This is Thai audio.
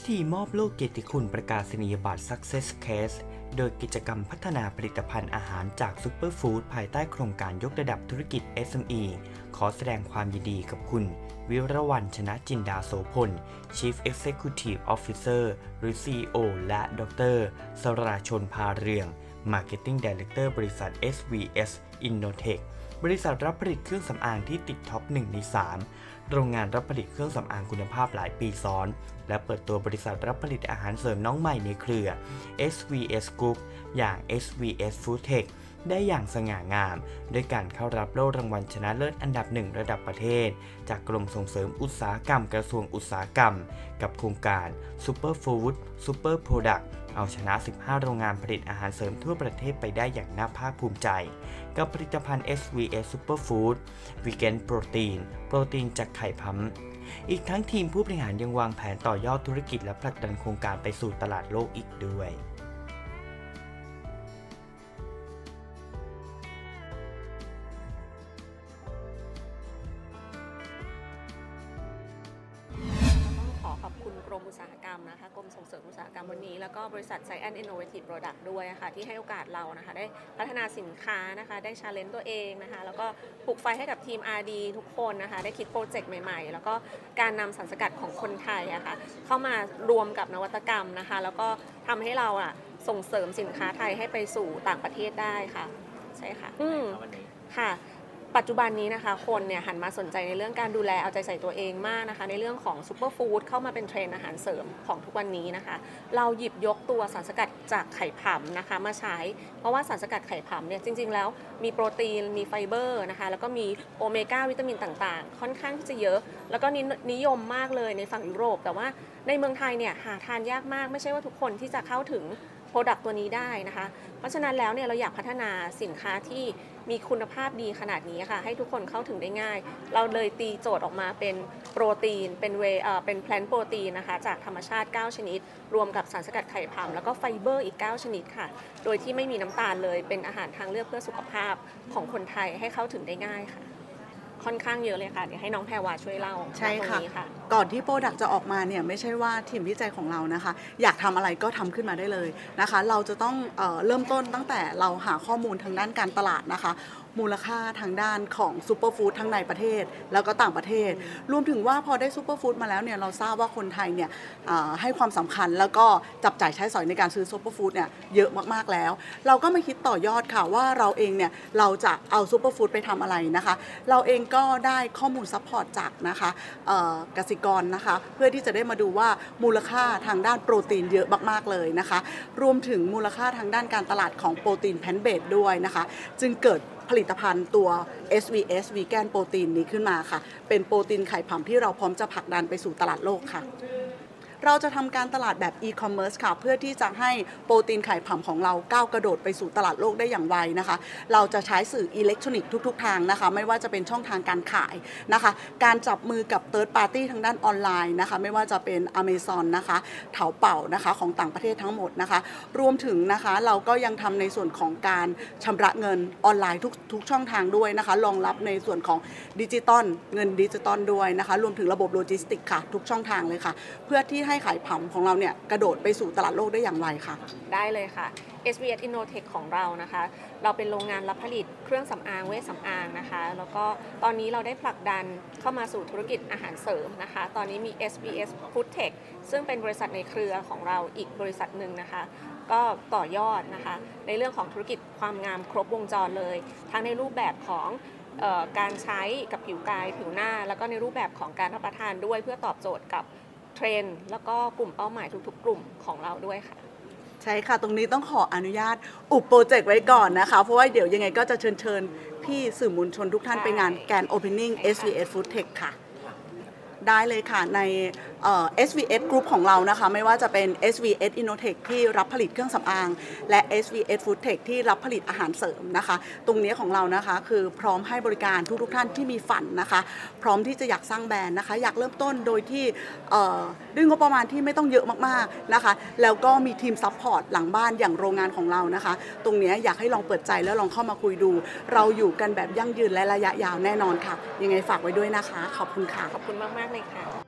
ธีมอบโล่เกียรติคุณประกาศนียบัตร Success Case โดยกิจกรรมพัฒนาผลิตภัณฑ์อาหารจากซุปเปอร์ฟู้ดภายใต้โครงการยกระดับธุรกิจ SME ขอแสดงความยินดีกับคุณวิรวรรณ ชนะจินดาโสพล Chief Executive Officer หรือ CEO และดร.สราชน พาเรือง Marketing Director บริษัท SVS Innotech บริษัทรับผลิตเครื่องสำอางที่ติดท็อป 1 ใน 3 โรงงานรับผลิตเครื่องสำอางคุณภาพหลายปีซ้อนและเปิดตัวบริษัทรับผลิตอาหารเสริมน้องใหม่ในเครือ SVS Group อย่าง SVS Foodtech ได้อย่างสง่างามด้วยการเข้ารับโล่รางวัลชนะเลิศอันดับ 1 ระดับประเทศจากกรมส่งเสริมอุตสาหกรรมกระทรวงอุตสาหกรรมกับโครงการ Super Food Super Product เอาชนะ 15 โรงงานผลิตอาหารเสริมทั่วประเทศไปได้อย่างน่าภาคภูมิใจกับผลิตภัณฑ์ SVS Superfood Vegan Protein โปรตีนจากไข่พำอีกทั้งทีมผู้บริหารยังวางแผนต่อยอดธุรกิจและผลักดันโครงการไปสู่ตลาดโลกอีกด้วยขอบคุณกรมอุตสาหกรรมนะคะกรมส่งเสริมอุตสาหกรรมวันนี้แล้วก็บริษัท Giant Innovative Product ด้วยค่ะที่ให้โอกาสเรานะคะได้พัฒนาสินค้านะคะได้ challenge ตัวเองนะคะแล้วก็ปลุกไฟให้กับทีม R&D ทุกคนนะคะได้คิดโปรเจกต์ใหม่ๆแล้วก็การนำสารสกัดของคนไทยค่ะเข้ามารวมกับนวัตกรรมนะคะแล้วก็ทำให้เราส่งเสริมสินค้าไทยให้ไปสู่ต่างประเทศได้ค่ะใช่ค่ะค่ะปัจจุบันนี้นะคะคนเนี่ยหันมาสนใจในเรื่องการดูแลเอาใจใส่ตัวเองมากนะคะในเรื่องของซูเปอร์ฟู้ดเข้ามาเป็นเทรนด์อาหารเสริมของทุกวันนี้นะคะเราหยิบยกตัวสารสกัดจากไข่ผำนะคะมาใช้เพราะว่าสารสกัดไข่ผำเนี่ยจริงๆแล้วมีโปรตีนมีไฟเบอร์นะคะแล้วก็มีโอเมก้าวิตามินต่างๆค่อนข้างที่จะเยอะแล้วก็นิยมมากเลยในฝั่งยุโรปแต่ว่าในเมืองไทยเนี่ยหาทานยากมากไม่ใช่ว่าทุกคนที่จะเข้าถึงโปรดักต์ตัวนี้ได้นะคะเพราะฉะนั้นแล้วเนี่ยเราอยากพัฒนาสินค้าที่มีคุณภาพดีขนาดนี้ค่ะให้ทุกคนเข้าถึงได้ง่ายเราเลยตีโจทย์ออกมาเป็นโปรตีนเป็นแพลนโปรตีนนะคะจากธรรมชาติ9ชนิดรวมกับสารสกัดไข่ผำแล้วก็ไฟเบอร์อีก9ชนิดค่ะโดยที่ไม่มีน้ำตาลเลยเป็นอาหารทางเลือกเพื่อสุขภาพของคนไทยให้เข้าถึงได้ง่ายค่ะค่อนข้างเยอะเลยค่ะเดี๋ยวให้น้องแพรวาช่วยเล่าใช่ค่ะก่อนที่โปรดักต์จะออกมาเนี่ยไม่ใช่ว่าทีมวิจัยของเรานะคะอยากทำอะไรก็ทำขึ้นมาได้เลยนะคะเราจะต้องเริ่มต้นตั้งแต่เราหาข้อมูลทางด้านการตลาดนะคะมูลค่าทางด้านของซูเปอร์ฟู้ดทั้งในประเทศแล้วก็ต่างประเทศรวมถึงว่าพอได้ซูเปอร์ฟู้ดมาแล้วเนี่ยเราทราบว่าคนไทยเนี่ยให้ความสำคัญแล้วก็จับจ่ายใช้สอยในการซื้อซูเปอร์ฟู้ดเนี่ยเยอะมากๆแล้วเราก็มาคิดต่อยอดค่ะว่าเราเองเนี่ยเราจะเอาซูเปอร์ฟู้ดไปทำอะไรนะคะเราเองก็ได้ข้อมูลซัพพอร์ตจากนะคะกสิกรนะคะเพื่อที่จะได้มาดูว่ามูลค่าทางด้านโปรตีนเยอะมากๆเลยนะคะรวมถึงมูลค่าทางด้านการตลาดของโปรตีนแพลนต์เบสด้วยนะคะจึงเกิดผลิตภัณฑ์ตัว SVS Vegan Protein นี้ขึ้นมาค่ะเป็นโปรตีนไข่ผำที่เราพร้อมจะผลักดันไปสู่ตลาดโลกค่ะเราจะทำการตลาดแบบ e-commerce ค่ะเพื่อที่จะให้โปรตีนไข่ผำของเราก้าวกระโดดไปสู่ตลาดโลกได้อย่างไวนะคะเราจะใช้สื่ออิเล็กทรอนิกส์ทุกๆทางนะคะไม่ว่าจะเป็นช่องทางการขายนะคะการจับมือกับ Third Party ทางด้านออนไลน์นะคะไม่ว่าจะเป็น Amazon นะคะเถาเป่านะคะของต่างประเทศทั้งหมดนะคะรวมถึงนะคะเราก็ยังทำในส่วนของการชำระเงินออนไลน์ทุกช่องทางด้วยนะคะรองรับในส่วนของดิจิตอลเงินดิจิตอลด้วยนะคะรวมถึงระบบโลจิสติกค่ะทุกช่องทางเลยค่ะเพื่อที่ให้ขายผำของเราเนี่ยกระโดดไปสู่ตลาดโลกได้อย่างไวค่ะได้เลยค่ะ SVS Innotech ของเรานะคะเราเป็นโรงงานรับผลิตเครื่องสำอางเวชสำอางนะคะแล้วก็ตอนนี้เราได้ผลักดันเข้ามาสู่ธุรกิจอาหารเสริมนะคะตอนนี้มี SVS Foodtech ซึ่งเป็นบริษัทในเครือของเราอีกบริษัทหนึ่งนะคะก็ต่อยอดนะคะในเรื่องของธุรกิจความงามครบวงจรเลยทั้งในรูปแบบของการใช้กับผิวกายผิวหน้าแล้วก็ในรูปแบบของการรับประทานด้วยเพื่อตอบโจทย์กับเทรนด์แล้วก็กลุ่มเป้าหมายทุกๆกลุ่มของเราด้วยค่ะใช่ค่ะตรงนี้ต้องขออนุญาตอุบโปรเจกต์ไว้ก่อนนะคะเพราะว่าเดี๋ยวยังไงก็จะเชิญพี่สื่อมวลชนทุกท่านไปงานแกรนด์โอเพนนิ่ง SVS Foodtech ค่ะได้เลยค่ะในSVS Group ของเรานะคะไม่ว่าจะเป็น SVS Innotech ที่รับผลิตเครื่องสำอางและ SVS Foodtech ที่รับผลิตอาหารเสริมนะคะตรงนี้ของเรานะคะคือพร้อมให้บริการทุกท่านที่มีฝันนะคะพร้อมที่จะอยากสร้างแบรนด์นะคะอยากเริ่มต้นโดยที่ด้วยงบประมาณที่ไม่ต้องเยอะมากๆนะคะแล้วก็มีทีมซัพพอร์ตหลังบ้านอย่างโรงงานของเรานะคะตรงนี้อยากให้ลองเปิดใจแล้วลองเข้ามาคุยดูเราอยู่กันแบบยั่งยืนและระยะยาวแน่นอนค่ะยังไงฝากไว้ด้วยนะคะขอบคุณค่ะขอบคุณมากๆเลยค่ะ